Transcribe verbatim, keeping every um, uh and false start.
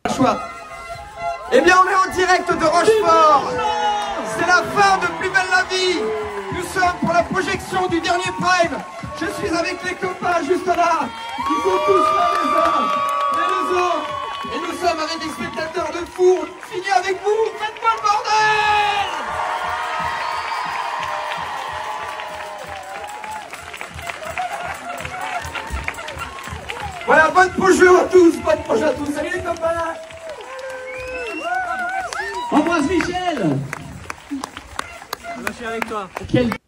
Choix. Eh bien, on est en direct de Rochefort. C'est la fin de Plus belle la vie. Nous sommes pour la projection du dernier Prime. Je suis avec les copains juste là. Ils sont tous là les uns et les autres. Et nous sommes avec des spectateurs de fou. Fini avec vous. Faites-moi le bordel. Voilà, bonne projet à tous. Bonne projet à tous. Salut les copains. Embrasse Michel. Je suis avec toi. Quel...